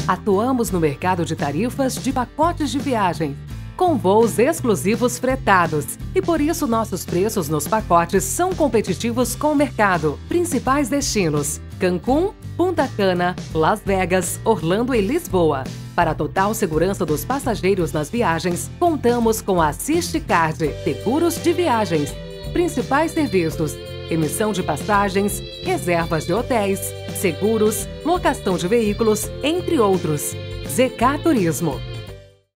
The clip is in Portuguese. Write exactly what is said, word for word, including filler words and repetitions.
Atuamos no mercado de tarifas de pacotes de viagem, com voos exclusivos fretados. E por isso nossos preços nos pacotes são competitivos com o mercado. Principais destinos: Cancún, Punta Cana, Las Vegas, Orlando e Lisboa. Para a total segurança dos passageiros nas viagens, contamos com a Assistecard, seguros de viagens. Principais serviços: emissão de passagens, reservas de hotéis, seguros, locação de veículos, entre outros. Z K Turismo.